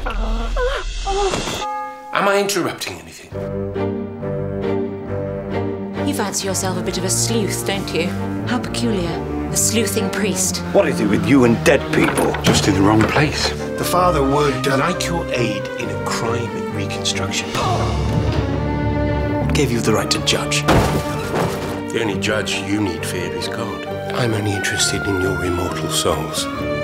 Am I interrupting anything? You fancy yourself a bit of a sleuth, don't you? How peculiar. A sleuthing priest. What is it with you and dead people? Just in the wrong place. The father would like your aid in a crime reconstruction. What gave you the right to judge? The only judge you need fear is God. I'm only interested in your immortal souls.